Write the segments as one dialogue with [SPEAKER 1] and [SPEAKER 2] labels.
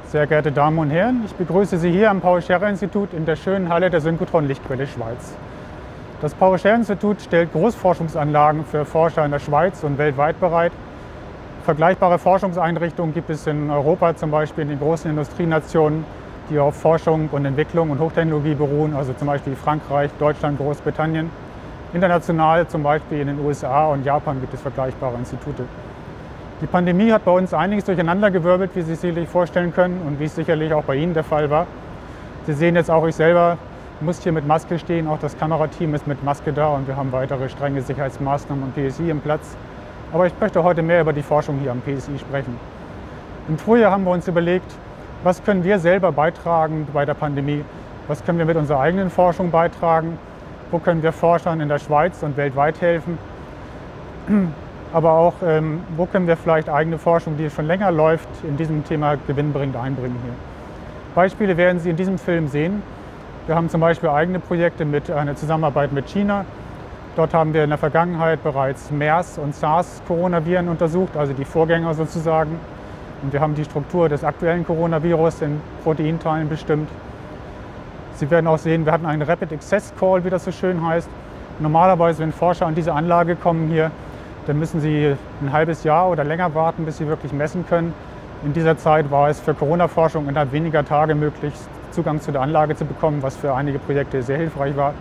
[SPEAKER 1] Sehr geehrte Damen und Herren, ich begrüße Sie hier am Paul-Scherrer-Institut in der schönen Halle der Synchrotron-Lichtquelle Schweiz. Das Paul-Scherrer-Institut stellt Großforschungsanlagen für Forscher in der Schweiz und weltweit bereit. Vergleichbare Forschungseinrichtungen gibt es in Europa, zum Beispiel in den großen Industrienationen, die auf Forschung und Entwicklung und Hochtechnologie beruhen, also zum Beispiel Frankreich, Deutschland, Großbritannien. International, zum Beispiel in den USA und Japan, gibt es vergleichbare Institute. Die Pandemie hat bei uns einiges durcheinandergewirbelt, wie Sie sich sicherlich vorstellen können und wie es sicherlich auch bei Ihnen der Fall war. Sie sehen jetzt auch, ich selber muss hier mit Maske stehen, auch das Kamerateam ist mit Maske da und wir haben weitere strenge Sicherheitsmaßnahmen am PSI im Platz. Aber ich möchte heute mehr über die Forschung hier am PSI sprechen. Im Frühjahr haben wir uns überlegt, was können wir selber beitragen bei der Pandemie? Was können wir mit unserer eigenen Forschung beitragen? Wo können wir Forschern in der Schweiz und weltweit helfen? Aber auch, wo können wir vielleicht eigene Forschung, die schon länger läuft, in diesem Thema gewinnbringend einbringen hier. Beispiele werden Sie in diesem Film sehen. Wir haben zum Beispiel eigene Projekte mit einer Zusammenarbeit mit China. Dort haben wir in der Vergangenheit bereits MERS und SARS-Coronaviren untersucht, also die Vorgänger sozusagen. Und wir haben die Struktur des aktuellen Coronavirus in Proteinteilen bestimmt. Sie werden auch sehen, wir hatten einen Rapid Access Call, wie das so schön heißt. Normalerweise, wenn Forscher an diese Anlage kommen hier, dann müssen sie ein halbes Jahr oder länger warten, bis sie wirklich messen können. In dieser Zeit war es für Corona-Forschung innerhalb weniger Tage möglich, Zugang zu der Anlage zu bekommen, was für einige Projekte sehr hilfreich war.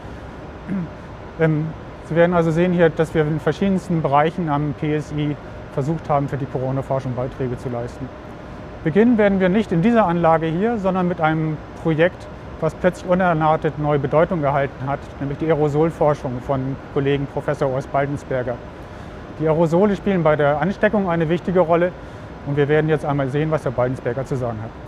[SPEAKER 1] Sie werden also sehen hier, dass wir in verschiedensten Bereichen am PSI versucht haben, für die Corona-Forschung Beiträge zu leisten. Beginnen werden wir nicht in dieser Anlage hier, sondern mit einem Projekt, was plötzlich unerwartet neue Bedeutung erhalten hat, nämlich die Aerosolforschung von Kollegen Professor Urs Baldensberger. Die Aerosole spielen bei der Ansteckung eine wichtige Rolle und wir werden jetzt einmal sehen, was Herr Baldensberger zu sagen hat.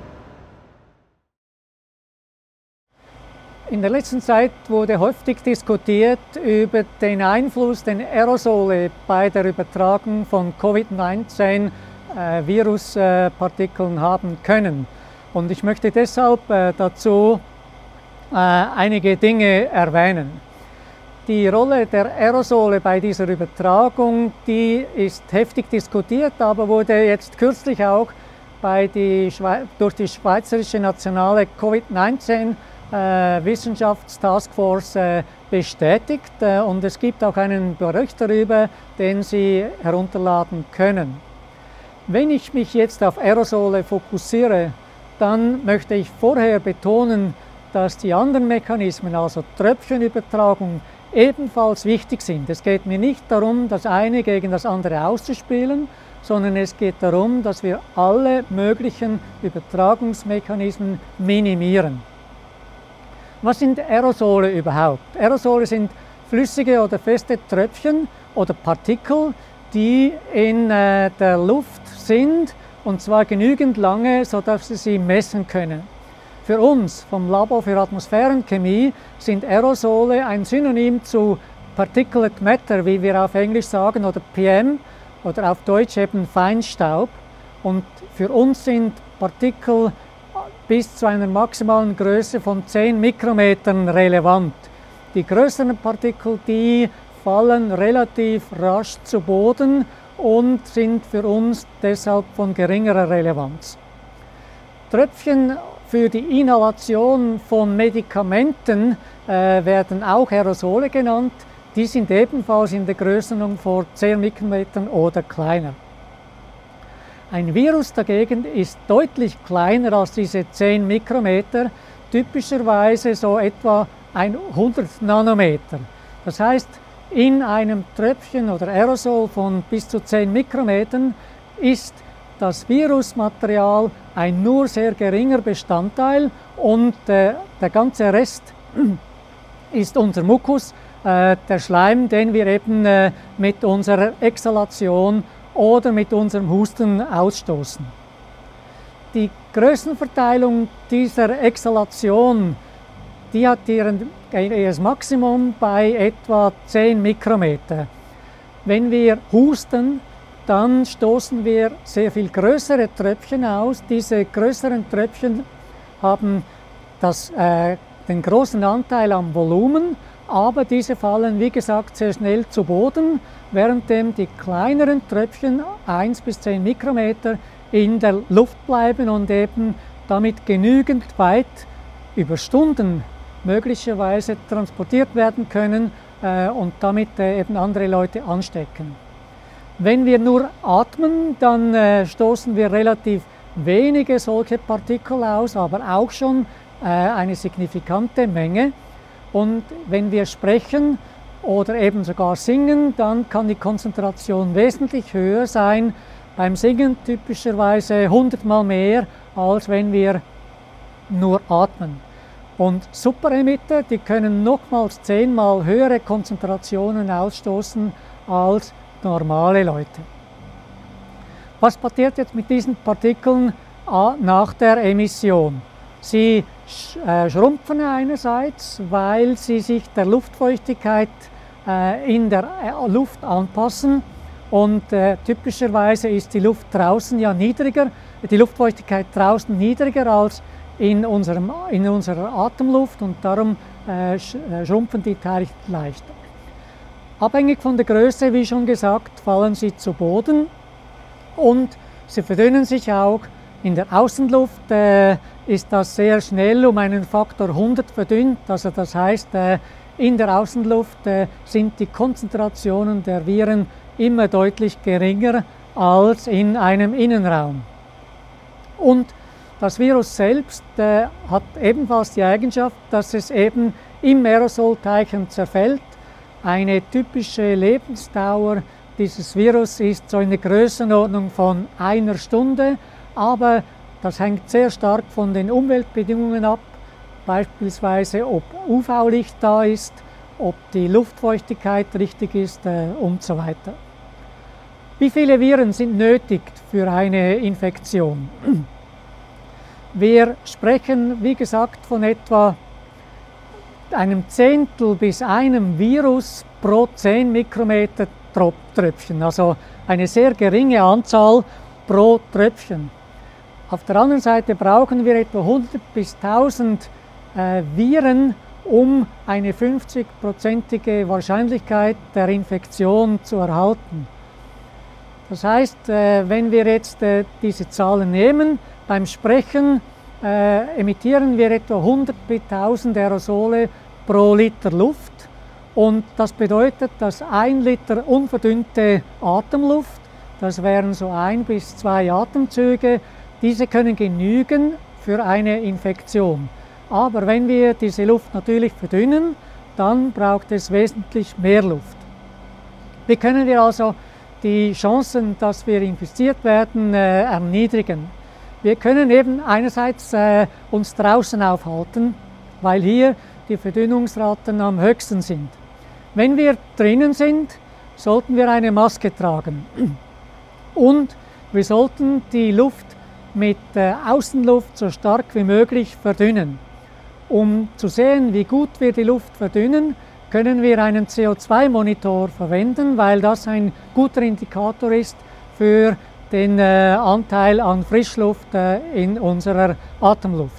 [SPEAKER 2] In der letzten Zeit wurde häufig diskutiert über den Einfluss, den Aerosole bei der Übertragung von Covid-19 Viruspartikeln haben können. Und ich möchte deshalb dazu einige Dinge erwähnen. Die Rolle der Aerosole bei dieser Übertragung, die ist heftig diskutiert, aber wurde jetzt kürzlich auch durch die Schweizerische Nationale Covid-19 Wissenschaftstaskforce bestätigt und es gibt auch einen Bericht darüber, den Sie herunterladen können. Wenn ich mich jetzt auf Aerosole fokussiere, dann möchte ich vorher betonen, dass die anderen Mechanismen, also Tröpfchenübertragung, ebenfalls wichtig sind. Es geht mir nicht darum, das eine gegen das andere auszuspielen, sondern es geht darum, dass wir alle möglichen Übertragungsmechanismen minimieren. Was sind Aerosole überhaupt? Aerosole sind flüssige oder feste Tröpfchen oder Partikel, die in der Luft sind, und zwar genügend lange, sodass Sie sie messen können. Für uns vom Labor für Atmosphärenchemie sind Aerosole ein Synonym zu Particulate Matter, wie wir auf Englisch sagen, oder PM, oder auf Deutsch eben Feinstaub. Und für uns sind Partikel bis zu einer maximalen Größe von 10 Mikrometern relevant. Die größeren Partikel, die fallen relativ rasch zu Boden und sind für uns deshalb von geringerer Relevanz. Tröpfchen für die Inhalation von Medikamenten werden auch Aerosole genannt. Die sind ebenfalls in der Größenordnung von 10 Mikrometern oder kleiner. Ein Virus dagegen ist deutlich kleiner als diese 10 Mikrometer, typischerweise so etwa 100 Nanometer. Das heißt, in einem Tröpfchen oder Aerosol von bis zu 10 Mikrometern ist das Virusmaterial ein nur sehr geringer Bestandteil und der ganze Rest ist unser Mukus, der Schleim, den wir eben mit unserer Exhalation oder mit unserem Husten ausstoßen. Die Größenverteilung dieser Exhalation, die hat ihr Maximum bei etwa 10 Mikrometer. Wenn wir husten, dann stoßen wir sehr viel größere Tröpfchen aus. Diese größeren Tröpfchen haben den großen Anteil am Volumen, aber diese fallen, wie gesagt, sehr schnell zu Boden, währenddem die kleineren Tröpfchen, 1 bis 10 Mikrometer, in der Luft bleiben und eben damit genügend weit über Stunden möglicherweise transportiert werden können und damit eben andere Leute anstecken. Wenn wir nur atmen, dann stoßen wir relativ wenige solche Partikel aus, aber auch schon eine signifikante Menge. Und wenn wir sprechen oder eben sogar singen, dann kann die Konzentration wesentlich höher sein. Beim Singen typischerweise 100-mal mehr, als wenn wir nur atmen. Und Superemitter, die können nochmals 10-mal höhere Konzentrationen ausstoßen als normale Leute. Was passiert jetzt mit diesen Partikeln nach der Emission? Sie schrumpfen einerseits, weil sie sich der Luftfeuchtigkeit in der Luft anpassen und typischerweise ist die Luft draußen ja niedriger, die Luftfeuchtigkeit draußen niedriger als in unserer Atemluft und darum schrumpfen die Teilchen leichter. Abhängig von der Größe, wie schon gesagt, fallen sie zu Boden und sie verdünnen sich auch. In der Außenluft ist das sehr schnell um einen Faktor 100 verdünnt. Also das heißt, in der Außenluft sind die Konzentrationen der Viren immer deutlich geringer als in einem Innenraum. Und das Virus selbst hat ebenfalls die Eigenschaft, dass es eben im Aerosolteilchen zerfällt. Eine typische Lebensdauer dieses Virus ist so in der Größenordnung von 1 Stunde, aber das hängt sehr stark von den Umweltbedingungen ab, beispielsweise ob UV-Licht da ist, ob die Luftfeuchtigkeit richtig ist und so weiter. Wie viele Viren sind nötig für eine Infektion? Wir sprechen, wie gesagt, von etwa einem Zehntel bis einem Virus pro 10 Mikrometer Tröpfchen, also eine sehr geringe Anzahl pro Tröpfchen. Auf der anderen Seite brauchen wir etwa 100 bis 1000 Viren, um eine 50-prozentige Wahrscheinlichkeit der Infektion zu erhalten. Das heißt, wenn wir jetzt diese Zahlen nehmen, beim Sprechen emittieren wir etwa 100 bis 1000 Aerosole pro Liter Luft und das bedeutet, dass 1 Liter unverdünnte Atemluft, das wären so 1 bis 2 Atemzüge, diese können genügen für eine Infektion. Aber wenn wir diese Luft natürlich verdünnen, dann braucht es wesentlich mehr Luft. Wie können wir also die Chancen, dass wir infiziert werden, erniedrigen? Wir können eben einerseits uns draußen aufhalten, weil hier die Verdünnungsraten am höchsten sind. Wenn wir drinnen sind, sollten wir eine Maske tragen. Und wir sollten die Luft mit Außenluft so stark wie möglich verdünnen. Um zu sehen, wie gut wir die Luft verdünnen, können wir einen CO2-Monitor verwenden, weil das ein guter Indikator ist für den Anteil an Frischluft in unserer Atemluft.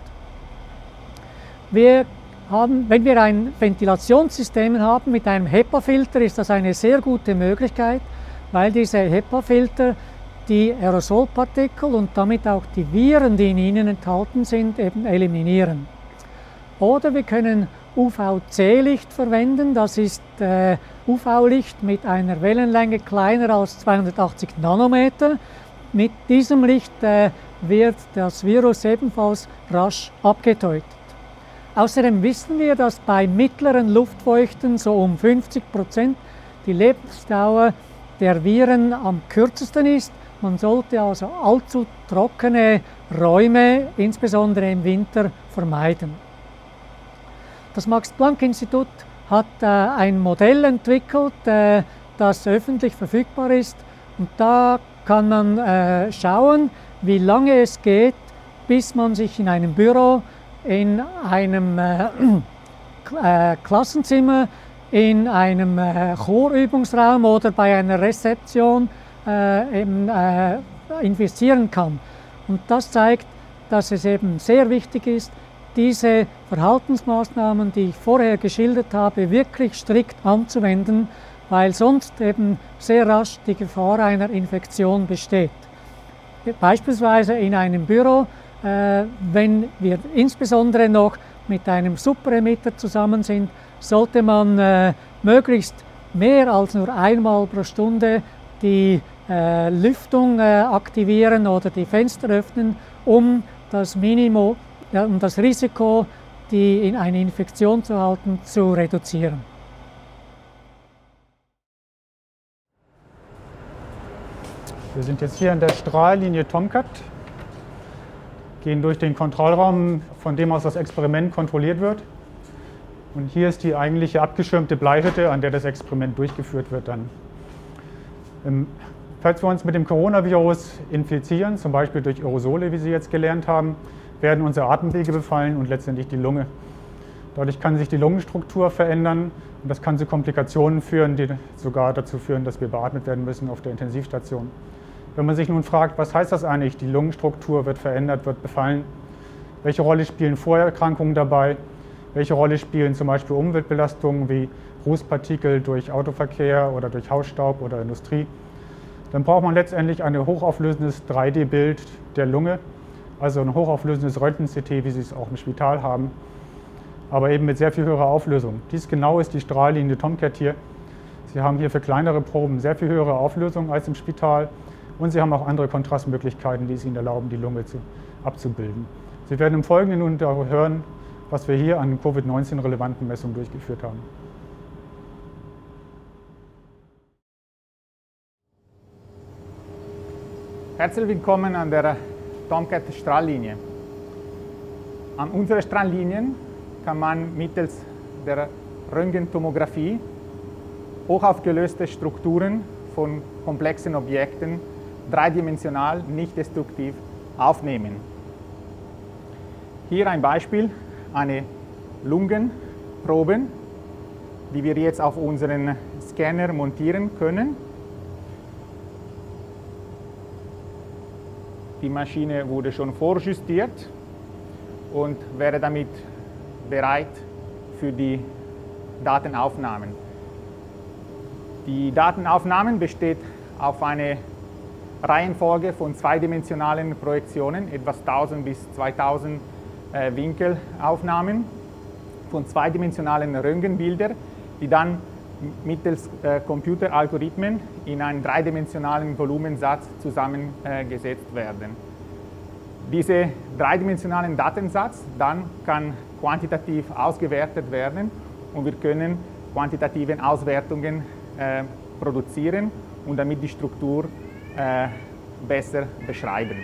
[SPEAKER 2] Wenn wir ein Ventilationssystem haben mit einem HEPA-Filter, ist das eine sehr gute Möglichkeit, weil diese HEPA-Filter die Aerosolpartikel und damit auch die Viren, die in ihnen enthalten sind, eben eliminieren. Oder wir können UVC-Licht verwenden, das ist UV-Licht mit einer Wellenlänge kleiner als 280 Nanometer. Mit diesem Licht wird das Virus ebenfalls rasch abgetötet. Außerdem wissen wir, dass bei mittleren Luftfeuchten so um 50% die Lebensdauer der Viren am kürzesten ist. Man sollte also allzu trockene Räume, insbesondere im Winter, vermeiden. Das Max-Planck-Institut hat ein Modell entwickelt, das öffentlich verfügbar ist. Und da kann man schauen, wie lange es geht, bis man sich in einem Büro, in einem Klassenzimmer, in einem Chorübungsraum oder bei einer Rezeption infizieren kann. Und das zeigt, dass es eben sehr wichtig ist, diese Verhaltensmaßnahmen, die ich vorher geschildert habe, wirklich strikt anzuwenden, weil sonst eben sehr rasch die Gefahr einer Infektion besteht. beispielsweise in einem Büro, wenn wir insbesondere noch mit einem Superemitter zusammen sind, sollte man möglichst mehr als nur einmal pro Stunde die Lüftung aktivieren oder die Fenster öffnen, um das Risiko, die in eine Infektion zu halten, zu reduzieren.
[SPEAKER 1] Wir sind jetzt hier an der Strahllinie Tomcat, gehen durch den Kontrollraum, von dem aus das Experiment kontrolliert wird. Und hier ist die eigentliche abgeschirmte Bleihütte, an der das Experiment durchgeführt wird dann. Falls wir uns mit dem Coronavirus infizieren, zum Beispiel durch Aerosole, wie Sie jetzt gelernt haben, werden unsere Atemwege befallen und letztendlich die Lunge. Dadurch kann sich die Lungenstruktur verändern und das kann zu Komplikationen führen, die sogar dazu führen, dass wir beatmet werden müssen auf der Intensivstation. Wenn man sich nun fragt, was heißt das eigentlich, die Lungenstruktur wird verändert, wird befallen, welche Rolle spielen Vorerkrankungen dabei, welche Rolle spielen zum Beispiel Umweltbelastungen wie Rußpartikel durch Autoverkehr oder durch Hausstaub oder Industrie, dann braucht man letztendlich ein hochauflösendes 3D-Bild der Lunge, also ein hochauflösendes Röntgen-CT, wie Sie es auch im Spital haben, aber eben mit sehr viel höherer Auflösung. Dies genau ist die Strahllinie Tomcat hier. Sie haben hier für kleinere Proben sehr viel höhere Auflösung als im Spital und Sie haben auch andere Kontrastmöglichkeiten, die es Ihnen erlauben, die Lunge abzubilden. Sie werden im Folgenden nun darüber hören, was wir hier an Covid-19-relevanten Messungen durchgeführt haben.
[SPEAKER 3] Herzlich willkommen an der Tomcat-Strahllinie. An unserer Strahllinien kann man mittels der Röntgentomographie hochaufgelöste Strukturen von komplexen Objekten dreidimensional, nicht destruktiv aufnehmen. Hier ein Beispiel, eine Lungenprobe, die wir jetzt auf unseren Scanner montieren können. Die Maschine wurde schon vorjustiert und wäre damit bereit für die Datenaufnahmen. Die Datenaufnahmen besteht auf eine Reihenfolge von zweidimensionalen Projektionen, etwa 1000 bis 2000 Winkelaufnahmen von zweidimensionalen Röntgenbildern, die dann mittels Computeralgorithmen in einen dreidimensionalen Volumensatz zusammengesetzt werden. Dieser dreidimensionalen Datensatz dann kann quantitativ ausgewertet werden und wir können quantitative Auswertungen produzieren und damit die Struktur besser beschreiben.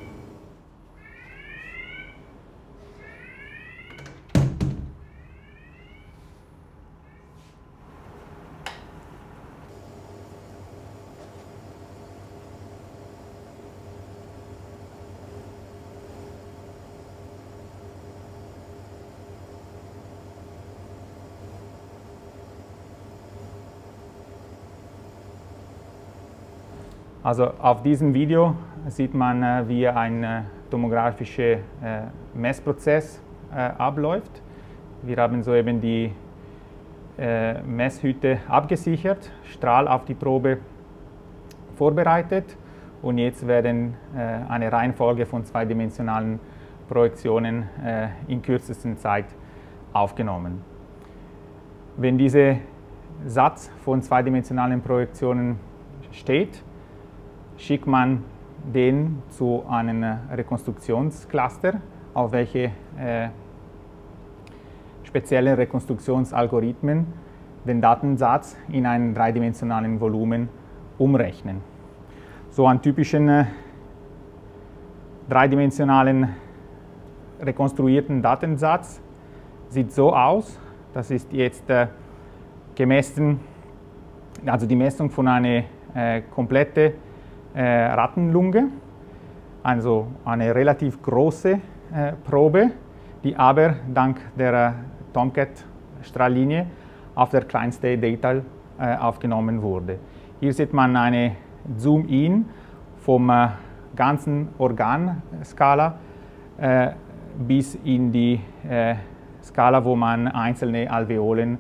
[SPEAKER 3] Also auf diesem Video sieht man, wie ein tomografischer Messprozess abläuft. Wir haben soeben die Messhütte abgesichert, Strahl auf die Probe vorbereitet und jetzt werden eine Reihenfolge von zweidimensionalen Projektionen in kürzester Zeit aufgenommen. Wenn dieser Satz von zweidimensionalen Projektionen steht, schickt man den zu einem Rekonstruktionscluster, auf welche spezielle Rekonstruktionsalgorithmen den Datensatz in einen dreidimensionalen Volumen umrechnen. So einen typischen dreidimensionalen rekonstruierten Datensatz sieht so aus. Das ist jetzt gemessen, also die Messung von einer kompletten Rattenlunge, also eine relativ große Probe, die aber dank der Tomcat-Strahllinie auf der kleinsten Detail aufgenommen wurde. Hier sieht man eine Zoom-In vom ganzen Organskala bis in die Skala, wo man einzelne Alveolen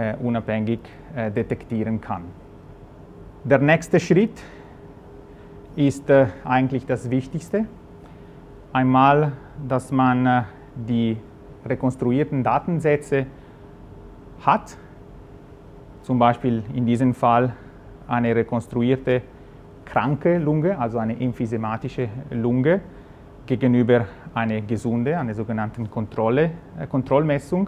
[SPEAKER 3] unabhängig detektieren kann. Der nächste Schritt ist eigentlich das Wichtigste. Einmal, dass man die rekonstruierten Datensätze hat, zum Beispiel in diesem Fall eine rekonstruierte kranke Lunge, also eine emphysematische Lunge, gegenüber einer gesunde, einer sogenannten Kontrollmessung.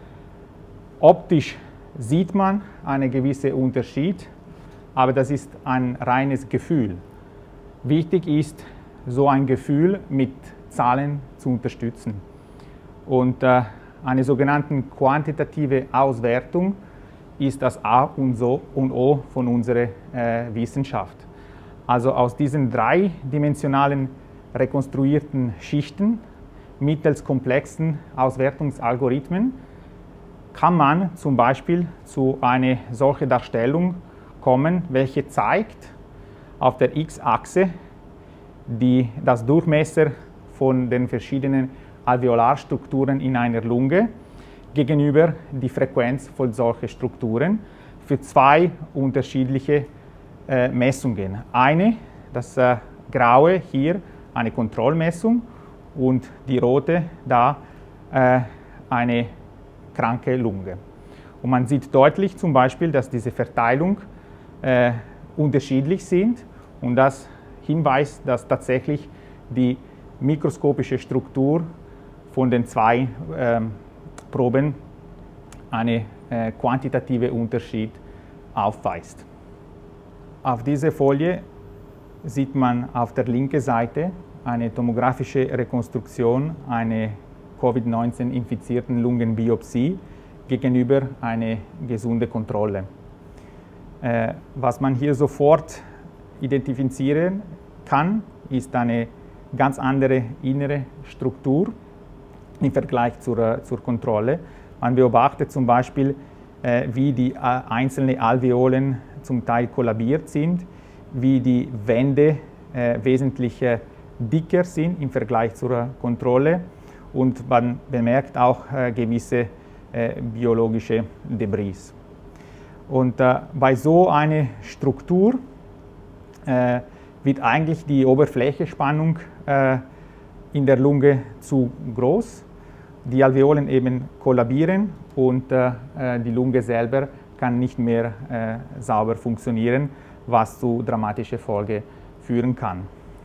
[SPEAKER 3] Optisch sieht man einen gewissen Unterschied, aber das ist ein reines Gefühl. Wichtig ist, so ein Gefühl mit Zahlen zu unterstützen. Und eine sogenannte quantitative Auswertung ist das A und O von unserer Wissenschaft. Also aus diesen dreidimensionalen rekonstruierten Schichten mittels komplexen Auswertungsalgorithmen kann man zum Beispiel zu einer solchen Darstellung kommen, welche zeigt auf der X-Achse das Durchmesser von den verschiedenen Alveolarstrukturen in einer Lunge gegenüber die Frequenz von solchen Strukturen für zwei unterschiedliche Messungen. Eine, das graue hier, eine Kontrollmessung und die rote da eine kranke Lunge. Und man sieht deutlich zum Beispiel, dass diese Verteilung unterschiedlich sind und das hinweist, dass tatsächlich die mikroskopische Struktur von den zwei Proben einen quantitativen Unterschied aufweist. Auf dieser Folie sieht man auf der linken Seite eine tomografische Rekonstruktion einer Covid-19-infizierten Lungenbiopsie gegenüber einer gesunden Kontrolle. Was man hier sofort identifizieren kann, ist eine ganz andere innere Struktur im Vergleich zur Kontrolle. Man beobachtet zum Beispiel, wie die einzelnen Alveolen zum Teil kollabiert sind, wie die Wände wesentlich dicker sind im Vergleich zur Kontrolle und man bemerkt auch gewisse biologische Debris. Und bei so einer Struktur wird eigentlich die Oberflächenspannung in der Lunge zu groß. Die Alveolen eben kollabieren und die Lunge selber kann nicht mehr sauber funktionieren, was zu dramatischen Folgen führen kann.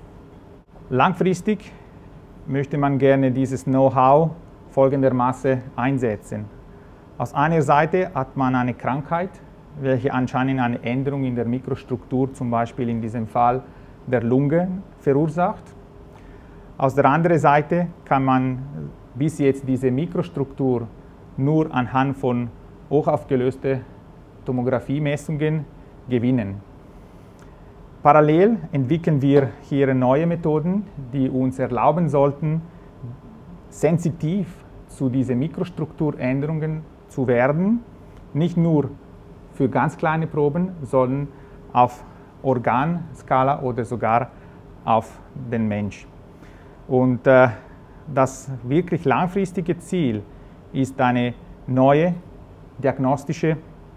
[SPEAKER 3] Langfristig möchte man gerne dieses Know-how folgendermaßen einsetzen. Aus einer Seite hat man eine Krankheit, welche anscheinend eine Änderung in der Mikrostruktur, zum Beispiel in diesem Fall der Lunge, verursacht. Aus der anderen Seite kann man bis jetzt diese Mikrostruktur nur anhand von hochaufgelösten Tomografiemessungen gewinnen. Parallel entwickeln wir hier neue Methoden, die uns erlauben sollten, sensitiv zu diesen Mikrostrukturänderungen zu werden, nicht nur für ganz kleine Proben, sondern auf Organskala oder sogar auf den Mensch. Und das wirklich langfristige Ziel ist, eine neue diagnostische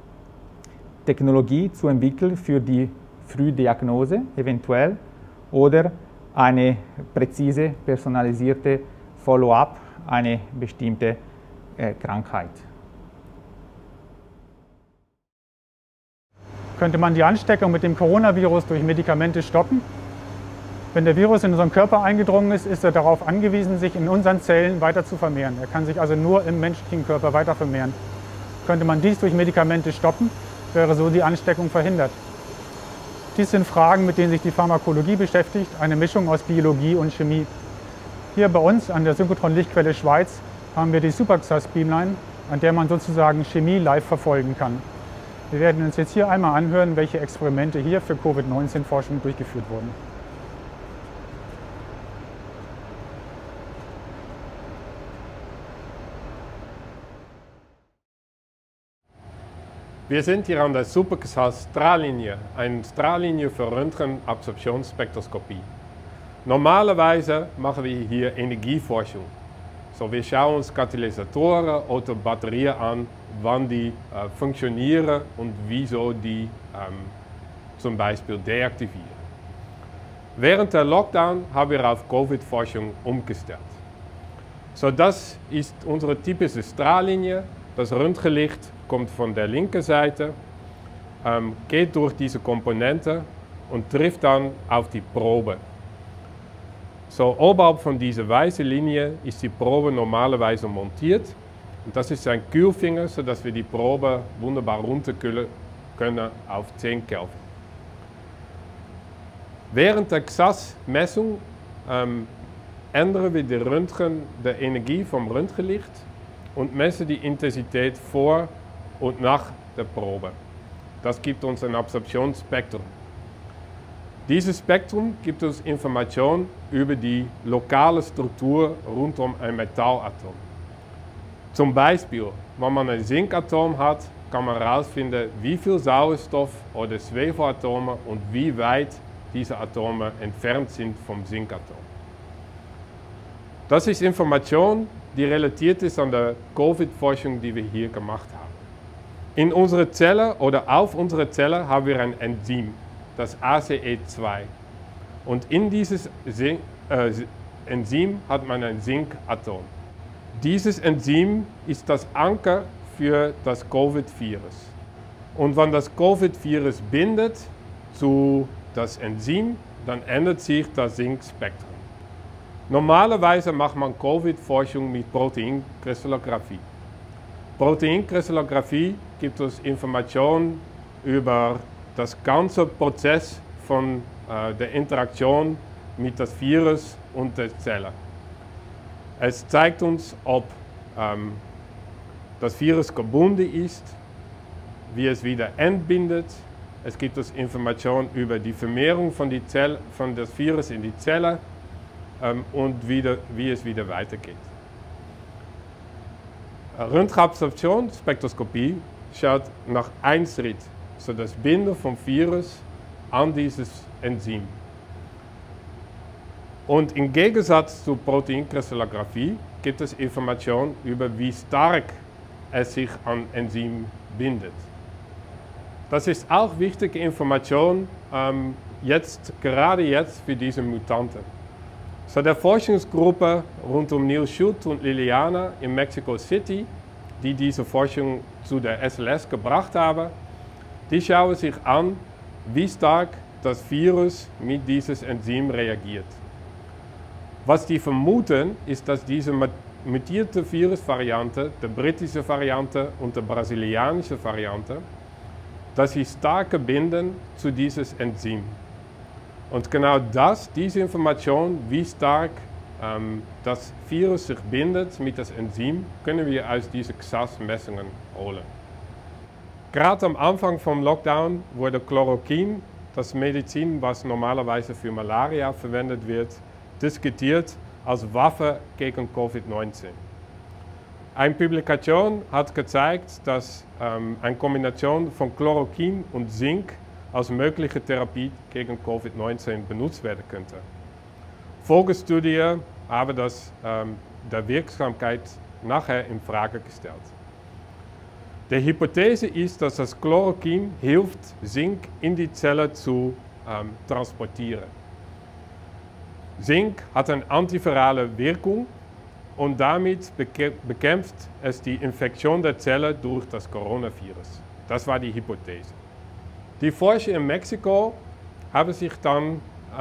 [SPEAKER 3] Technologie zu entwickeln für die Frühdiagnose eventuell oder eine präzise, personalisierte Follow-up einer bestimmten Krankheit.
[SPEAKER 1] Könnte man die Ansteckung mit dem Coronavirus durch Medikamente stoppen? Wenn der Virus in unseren Körper eingedrungen ist, ist er darauf angewiesen, sich in unseren Zellen weiter zu vermehren. Er kann sich also nur im menschlichen Körper weiter vermehren. Könnte man dies durch Medikamente stoppen, wäre so die Ansteckung verhindert. Dies sind Fragen, mit denen sich die Pharmakologie beschäftigt, eine Mischung aus Biologie und Chemie. Hier bei uns an der Synchrotron-Lichtquelle Schweiz haben wir die SuperXAS Beamline, an der man sozusagen Chemie live verfolgen kann. Wir werden uns jetzt hier einmal anhören, welche Experimente hier für Covid-19-Forschung durchgeführt wurden.
[SPEAKER 4] Wir sind hier an der SuperXAS Strahllinie, eine Strahllinie für Röntgenabsorptionsspektroskopie. Normalerweise machen wir hier Energieforschung. So, wir schauen uns Katalysatoren oder Batterien an, wann die funktionieren und wieso die zum Beispiel deaktivieren. Während der Lockdown haben wir auf Covid-Forschung umgestellt. So, das ist unsere typische Strahllinie. Das Röntgenlicht kommt von der linken Seite, geht durch diese Komponente und trifft dann auf die Probe. So, oberhalb von dieser weißen Linie ist die Probe normalerweise montiert. Und das ist ein Kühlfinger, sodass wir die Probe wunderbar runterkühlen können auf 10 Kelvin. Während der XAS-Messung ändern wir die Energie vom Röntgenlicht und messen die Intensität vor und nach der Probe. Das gibt uns ein Absorptionsspektrum. Dieses Spektrum gibt uns Informationen über die lokale Struktur rund um ein Metallatom. Zum Beispiel, wenn man ein Zinkatom hat, kann man herausfinden, wie viel Sauerstoff oder Schwefelatome und wie weit diese Atome entfernt sind vom Zinkatom. Das ist Information, die relatiert ist an der Covid-Forschung, die wir hier gemacht haben. In unserer Zelle oder auf unserer Zelle haben wir ein Enzym, das ACE2. Und in dieses Enzym hat man ein Zinkatom. Dieses Enzym ist das Anker für das Covid-Virus. Und wenn das Covid-Virus bindet zu das Enzym, dann ändert sich das Zinkspektrum. Normalerweise macht man Covid-Forschung mit Proteinkristallographie. Proteinkristallographie gibt uns Informationen über das ganze Prozess von der Interaktion mit das Virus und der Zelle. Es zeigt uns, ob das Virus gebunden ist, wie es wieder entbindet. Es gibt uns Informationen über die Vermehrung von das Virus in die Zelle und wie es wieder weitergeht. Röntgenabsorptionsspektroskopie schaut nach einem Schritt, so das Binden vom Virus an dieses Enzym. Und im Gegensatz zur Proteinkristallographie gibt es Informationen über, wie stark es sich an Enzym bindet. Das ist auch wichtige Information gerade jetzt für diese Mutanten. So der Forschungsgruppe rund um Neil Schultz und Liliana in Mexico City, die diese Forschung zu der SLS gebracht haben, die schauen sich an, wie stark das Virus mit diesem Enzym reagiert. Was die vermuten, ist, dass diese mutierte Virusvariante, die britische Variante und die brasilianische Variante, dass sie stark binden zu diesem Enzym. Und genau diese Information, wie stark das Virus sich bindet mit das Enzym, können wir aus diesen XAS-Messungen holen. Gerade am Anfang vom Lockdown wurde Chloroquin, das Medizin, was normalerweise für Malaria verwendet wird, diskutiert als Waffe gegen Covid-19. Eine Publikation hat gezeigt, dass eine Kombination von Chloroquin und Zink als mögliche Therapie gegen Covid-19 benutzt werden könnte. Folgestudien haben der Wirksamkeit nachher in Frage gestellt. Die Hypothese ist, dass das Chloroquin hilft, Zink in die Zelle zu transportieren. Zink hat eine antivirale Wirkung und damit bekämpft es die Infektion der Zelle durch das Coronavirus. Das war die Hypothese. Die Forscher in Mexiko haben sich dann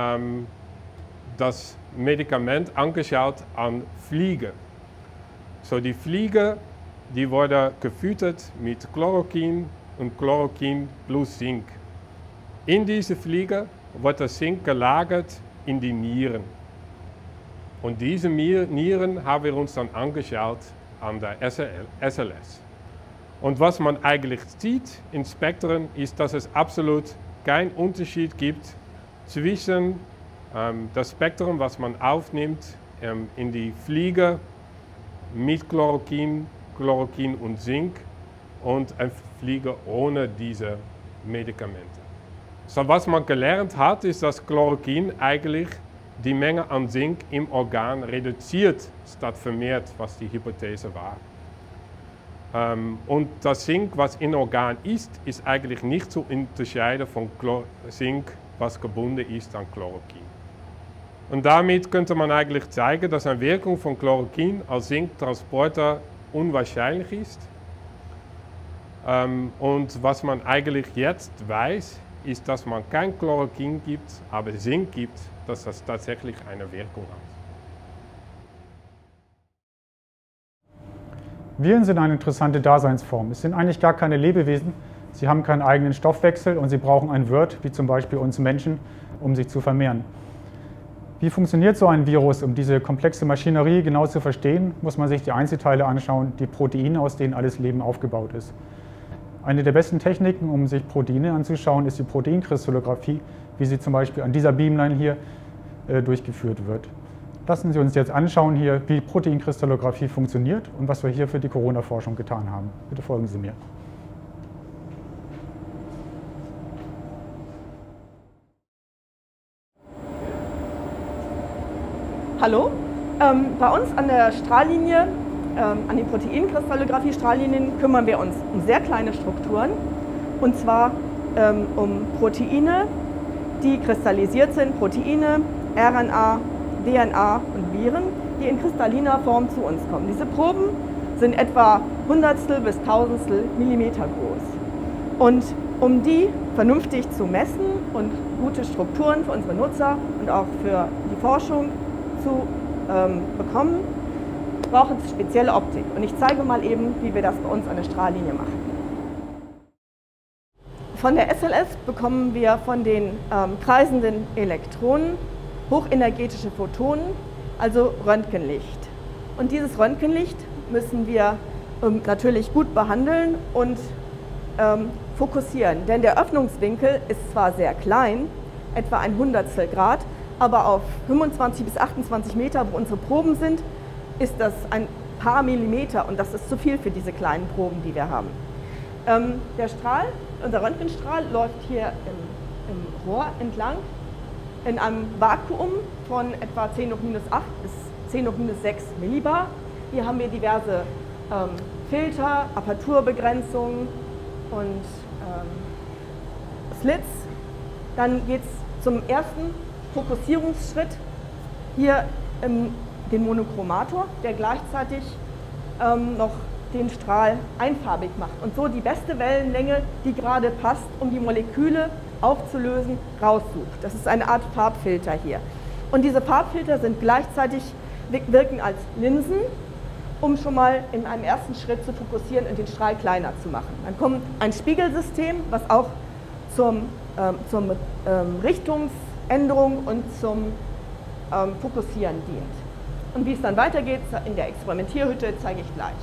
[SPEAKER 4] das Medikament angeschaut an Fliegen. So die Fliegen, die wurden gefüttert mit Chloroquin und Chloroquin plus Zink. In diese Fliegen wird das Zink gelagert in die Nieren. Und diese Nieren haben wir uns dann angeschaut an der SLS. Und was man eigentlich sieht in Spektren, ist, dass es absolut keinen Unterschied gibt zwischen das Spektrum, was man aufnimmt in die Fliege mit Chloroquin und Zink und eine Fliege ohne diese Medikamente. So, was man gelernt hat, ist, dass Chloroquin eigentlich die Menge an Zink im Organ reduziert statt vermehrt, was die Hypothese war. Und das Zink, was im Organ ist eigentlich nicht zu unterscheiden von Zink, was gebunden ist an Chloroquin. Und damit könnte man eigentlich zeigen, dass eine Wirkung von Chloroquin als Zinktransporter unwahrscheinlich ist. Und was man eigentlich jetzt weiß, ist, dass man kein Chloroquin gibt, aber Zink gibt, dass das tatsächlich eine Wirkung hat.
[SPEAKER 1] Viren sind eine interessante Daseinsform. Es sind eigentlich gar keine Lebewesen. Sie haben keinen eigenen Stoffwechsel und sie brauchen ein Wirt, wie zum Beispiel uns Menschen, um sich zu vermehren. Wie funktioniert so ein Virus? Um diese komplexe Maschinerie genau zu verstehen, muss man sich die Einzelteile anschauen, die Proteine, aus denen alles Leben aufgebaut ist. Eine der besten Techniken, um sich Proteine anzuschauen, ist die Proteinkristallographie, wie sie zum Beispiel an dieser Beamline hier durchgeführt wird. Lassen Sie uns jetzt anschauen hier, wie Proteinkristallographie funktioniert und was wir hier für die Corona-Forschung getan haben. Bitte folgen Sie mir.
[SPEAKER 5] Hallo, bei uns an der Strahllinie, an den Proteinkristallographie-Strahllinien kümmern wir uns um sehr kleine Strukturen, und zwar um Proteine, die kristallisiert sind, Proteine, RNA, DNA und Viren, die in kristalliner Form zu uns kommen. Diese Proben sind etwa Hundertstel bis Tausendstel Millimeter groß. Und um die vernünftig zu messen und gute Strukturen für unsere Nutzer und auch für die Forschung zu bekommen, braucht es spezielle Optik. Und ich zeige mal eben, wie wir das bei uns an der Strahllinie machen. Von der SLS bekommen wir von den kreisenden Elektronen hochenergetische Photonen, also Röntgenlicht. Und dieses Röntgenlicht müssen wir natürlich gut behandeln und fokussieren. Denn der Öffnungswinkel ist zwar sehr klein, etwa ein Hundertstel Grad, aber auf 25 bis 28 Meter, wo unsere Proben sind, ist das ein paar Millimeter und das ist zu viel für diese kleinen Proben, die wir haben. Der Strahl, unser Röntgenstrahl, läuft hier im Rohr entlang in einem Vakuum von etwa 10⁻⁸ bis 10⁻⁶ Millibar. Hier haben wir diverse Filter, Aperturbegrenzungen und Slits. Dann geht es zum ersten Fokussierungsschritt, hier den Monochromator, der gleichzeitig noch den Strahl einfarbig macht und so die beste Wellenlänge, die gerade passt, um die Moleküle aufzulösen, raussucht. Das ist eine Art Farbfilter hier. Und diese Farbfilter sind gleichzeitig, wirken als Linsen, um schon mal in einem ersten Schritt zu fokussieren und den Strahl kleiner zu machen. Dann kommt ein Spiegelsystem, was auch zur Richtungsänderung und zum Fokussieren dient. Und wie es dann weitergeht in der Experimentierhütte, zeige ich gleich.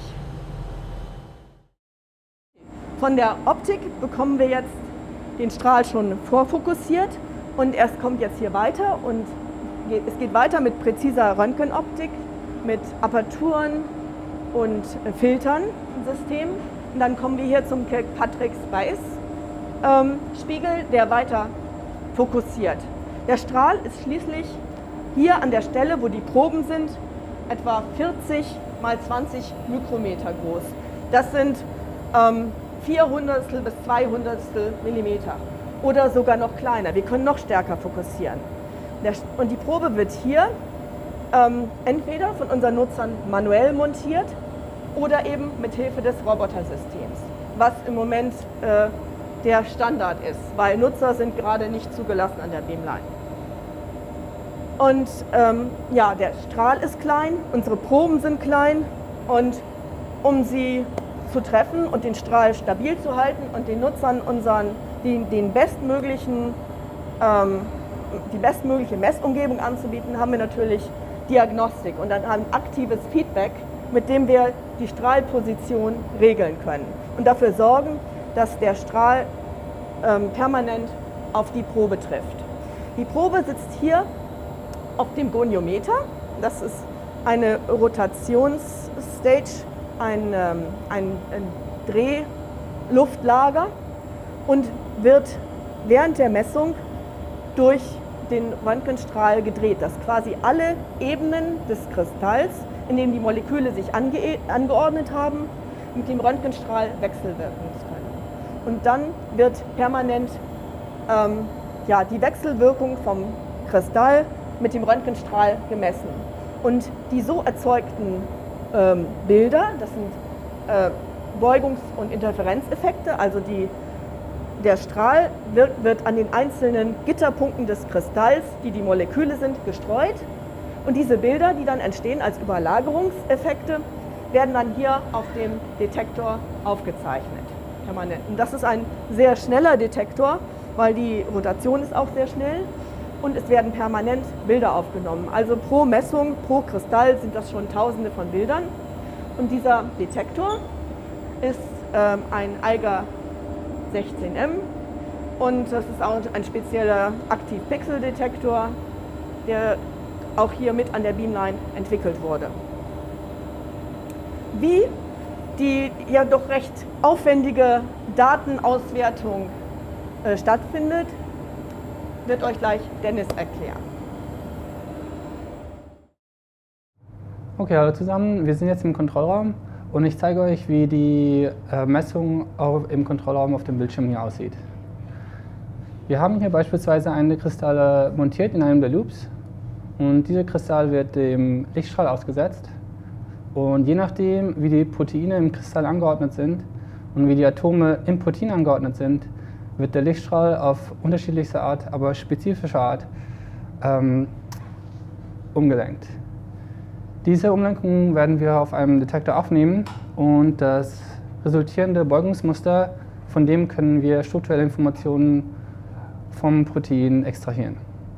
[SPEAKER 5] Von der Optik bekommen wir jetzt den Strahl schon vorfokussiert und es kommt jetzt hier weiter und es geht weiter mit präziser Röntgenoptik, mit Aperturen und Filtern im System. Und dann kommen wir hier zum Kirkpatrick Space Spiegel, der weiter fokussiert. Der Strahl ist schließlich hier an der Stelle, wo die Proben sind, etwa 40 mal 20 Mikrometer groß. Das sind 400 bis 200 Millimeter oder sogar noch kleiner. Wir können noch stärker fokussieren. Und die Probe wird hier entweder von unseren Nutzern manuell montiert oder eben mit Hilfe des Robotersystems, was im Moment der Standard ist, weil Nutzer sind gerade nicht zugelassen an der Beamline. Und ja, der Strahl ist klein, unsere Proben sind klein und um sie zu treffen und den Strahl stabil zu halten und den Nutzern die bestmögliche Messumgebung anzubieten, haben wir natürlich Diagnostik und dann ein aktives Feedback, mit dem wir die Strahlposition regeln können und dafür sorgen, dass der Strahl permanent auf die Probe trifft. Die Probe sitzt hier auf dem Goniometer. Das ist eine Rotationsstage, ein Drehluftlager und wird während der Messung durch den Röntgenstrahl gedreht, dass quasi alle Ebenen des Kristalls, in denen die Moleküle sich angeordnet haben, mit dem Röntgenstrahl wechselwirken können. Und dann wird permanent die Wechselwirkung vom Kristall mit dem Röntgenstrahl gemessen. Und die so erzeugten Bilder, das sind Beugungs- und Interferenzeffekte, also der Strahl wird an den einzelnen Gitterpunkten des Kristalls, die die Moleküle sind, gestreut. Und diese Bilder, die dann entstehen als Überlagerungseffekte, werden dann hier auf dem Detektor aufgezeichnet, permanent. Und das ist ein sehr schneller Detektor, weil die Rotation ist auch sehr schnell und es werden permanent Bilder aufgenommen. Also pro Messung, pro Kristall sind das schon Tausende von Bildern. Und dieser Detektor ist ein Eiger 16M und das ist auch ein spezieller Aktiv-Pixel-Detektor, der auch hier mit an der Beamline entwickelt wurde. Wie die ja doch recht aufwendige Datenauswertung stattfindet, wird euch gleich Dennis erklären.
[SPEAKER 6] Okay, hallo zusammen, wir sind jetzt im Kontrollraum und ich zeige euch, wie die Messung im Kontrollraum auf dem Bildschirm hier aussieht. Wir haben hier beispielsweise eine Kristalle montiert in einem der Loops und dieser Kristall wird dem Lichtstrahl ausgesetzt und je nachdem, wie die Proteine im Kristall angeordnet sind und wie die Atome im Protein angeordnet sind, wird der Lichtstrahl auf unterschiedlichste Art, aber spezifische Art umgelenkt. Diese Umlenkung werden wir auf einem Detektor aufnehmen und das resultierende Beugungsmuster, von dem können wir strukturelle Informationen vom Protein extrahieren.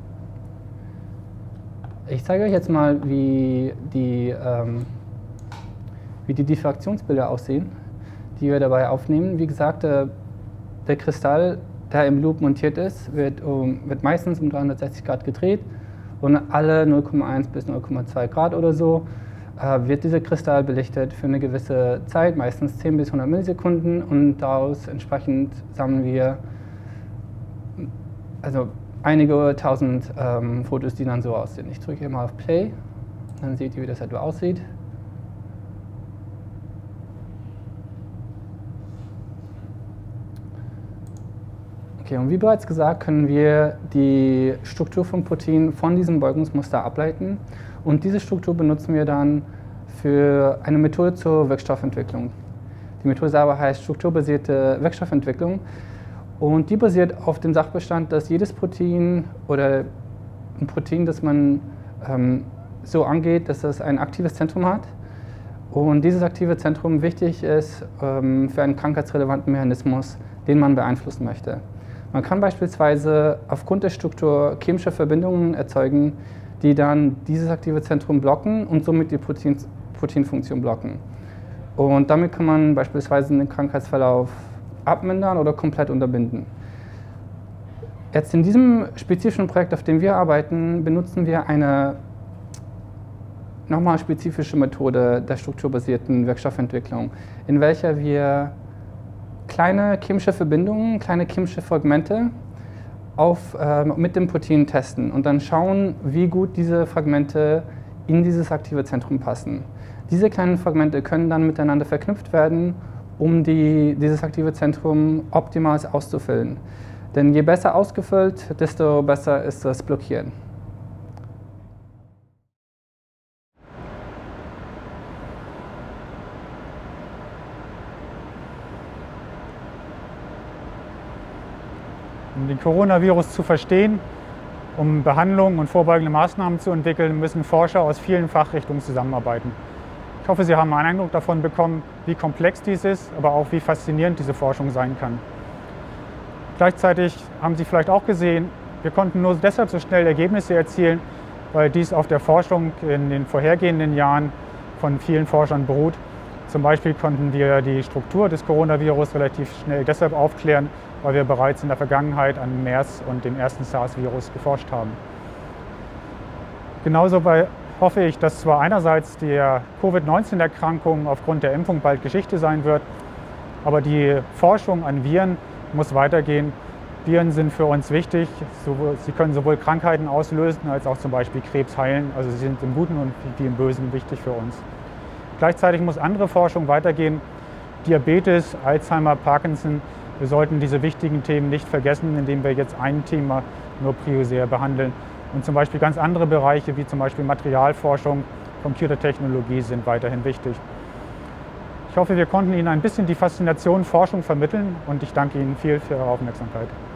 [SPEAKER 6] Ich zeige euch jetzt mal, wie die Diffraktionsbilder aussehen, die wir dabei aufnehmen. Wie gesagt, der Kristall, der im Loop montiert ist, wird meistens um 360 Grad gedreht. Und alle 0,1 bis 0,2 Grad oder so wird dieser Kristall belichtet für eine gewisse Zeit, meistens 10 bis 100 Millisekunden. Und daraus entsprechend sammeln wir also einige tausend Fotos, die dann so aussehen. Ich drücke hier mal auf Play, dann seht ihr, wie das etwa aussieht. Okay, und wie bereits gesagt, können wir die Struktur vom Protein von diesem Beugungsmuster ableiten. Und diese Struktur benutzen wir dann für eine Methode zur Wirkstoffentwicklung. Die Methode selber heißt strukturbasierte Wirkstoffentwicklung. Und die basiert auf dem Sachbestand, dass jedes Protein oder ein Protein, das man so angeht, dass es ein aktives Zentrum hat. Und dieses aktive Zentrum wichtig ist für einen krankheitsrelevanten Mechanismus, den man beeinflussen möchte. Man kann beispielsweise aufgrund der Struktur chemische Verbindungen erzeugen, die dann dieses aktive Zentrum blocken und somit die Proteinfunktion blocken. Und damit kann man beispielsweise den Krankheitsverlauf abmindern oder komplett unterbinden. Jetzt in diesem spezifischen Projekt, auf dem wir arbeiten, benutzen wir eine nochmal spezifische Methode der strukturbasierten Wirkstoffentwicklung, in welcher wir kleine chemische Verbindungen, kleine chemische Fragmente mit dem Protein testen und dann schauen, wie gut diese Fragmente in dieses aktive Zentrum passen. Diese kleinen Fragmente können dann miteinander verknüpft werden, um dieses aktive Zentrum optimal auszufüllen. Denn je besser ausgefüllt, desto besser ist das Blockieren.
[SPEAKER 1] Um den Coronavirus zu verstehen, um Behandlungen und vorbeugende Maßnahmen zu entwickeln, müssen Forscher aus vielen Fachrichtungen zusammenarbeiten. Ich hoffe, Sie haben einen Eindruck davon bekommen, wie komplex dies ist, aber auch wie faszinierend diese Forschung sein kann. Gleichzeitig haben Sie vielleicht auch gesehen, wir konnten nur deshalb so schnell Ergebnisse erzielen, weil dies auf der Forschung in den vorhergehenden Jahren von vielen Forschern beruht. Zum Beispiel konnten wir die Struktur des Coronavirus relativ schnell deshalb aufklären, weil wir bereits in der Vergangenheit an MERS und dem ersten SARS-Virus geforscht haben. Genauso hoffe ich, dass zwar einerseits die Covid-19-Erkrankung aufgrund der Impfung bald Geschichte sein wird, aber die Forschung an Viren muss weitergehen. Viren sind für uns wichtig. Sie können sowohl Krankheiten auslösen als auch zum Beispiel Krebs heilen. Also sie sind im Guten und wie im Bösen wichtig für uns. Gleichzeitig muss andere Forschung weitergehen. Diabetes, Alzheimer, Parkinson. Wir sollten diese wichtigen Themen nicht vergessen, indem wir jetzt ein Thema nur prioritär behandeln. Und zum Beispiel ganz andere Bereiche wie zum Beispiel Materialforschung, Computertechnologie sind weiterhin wichtig. Ich hoffe, wir konnten Ihnen ein bisschen die Faszination Forschung vermitteln und ich danke Ihnen viel für Ihre Aufmerksamkeit.